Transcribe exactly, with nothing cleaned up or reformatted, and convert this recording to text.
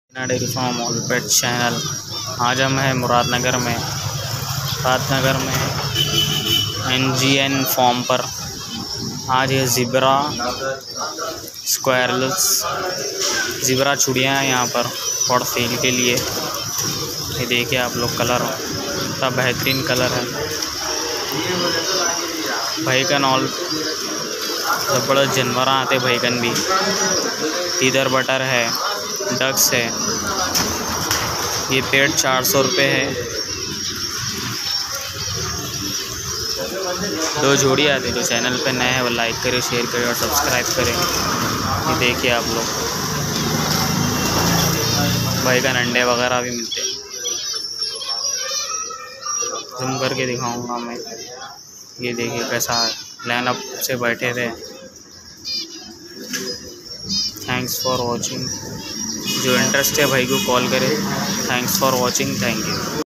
Dairy farm और पेट channel. आज हम हैं मुरादनगर में मुरादनगर में एन जी एन फार्म पर। आज ये ज़िब्रा स्क्वायरल्स ज़िब्रा चूड़ियाँ हैं यहाँ पर फॉर सेल के लिए। ये देखिए आप लोग, कलर का बेहतरीन कलर है। भैकन और ज़बरदस्त जानवर आते, भैकन भी। इधर बटर है, डक्स है। ये पेड़ चार सौ रुपये है। दो जोड़ी आती। जो चैनल पे नए हैं वो लाइक करें, शेयर करें और सब्सक्राइब करें। ये देखिए आप लोग, बैगन अंडे वगैरह भी मिलते हैं। जूम करके दिखाऊंगा मैं। ये देखिए कैसा लाइन अप से बैठे थे। Thanks for watching. जो इंटरेस्ट है भाई को कॉल करें। Thanks for watching. Thank you.